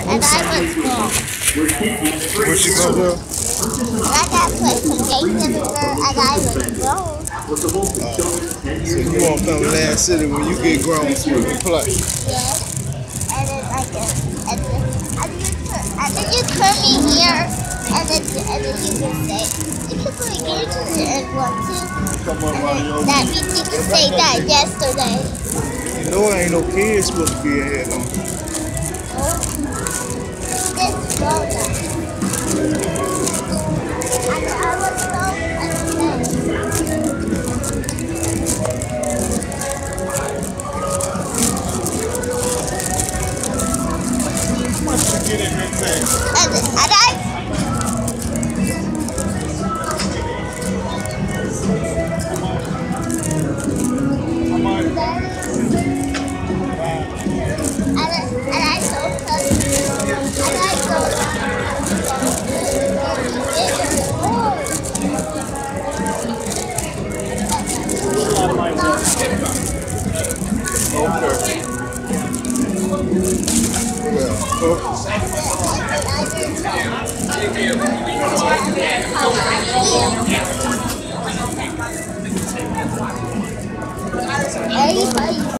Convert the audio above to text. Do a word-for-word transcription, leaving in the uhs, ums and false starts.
and I was small. What you gonna do? I got PlayStation and I was grown. So you won't come to Land City when you get grown so you can play. Yes. And then I guess, and then, and then, you, turn, and then you turn me here, and then, and then you can say, you can play games with it and want to. And then that means you can say that yesterday. You know ain't no kids supposed to be in here, though. Oh. This grown up. And I was so upset. Get in here, man. And, and I And I told her, and I told Okay. Well,